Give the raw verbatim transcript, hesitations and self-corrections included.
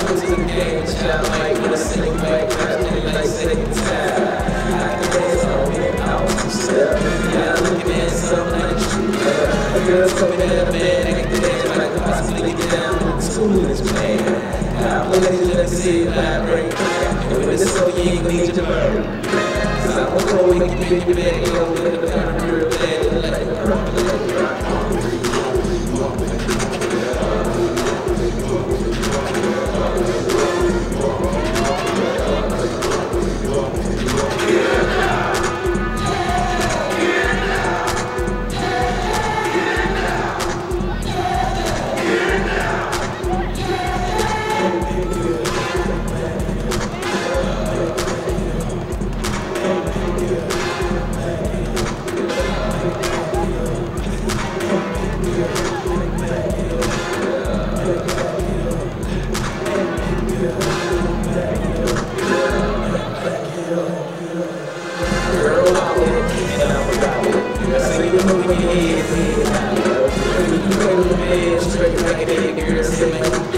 to the game, but y'all like with a single back, crashing like second time. I can dance all in out myself. Y'all looking at something like true. A girl told me that a man I can dance like a possibly get down with the schoolers, man. I'm letting you let me see it vibrate. And when it's so you ain't gonna need your bird. Cause I'm gonna go and get you in your bed and go with it down real bad. Like a purple rock. Straight like a nigga, girl,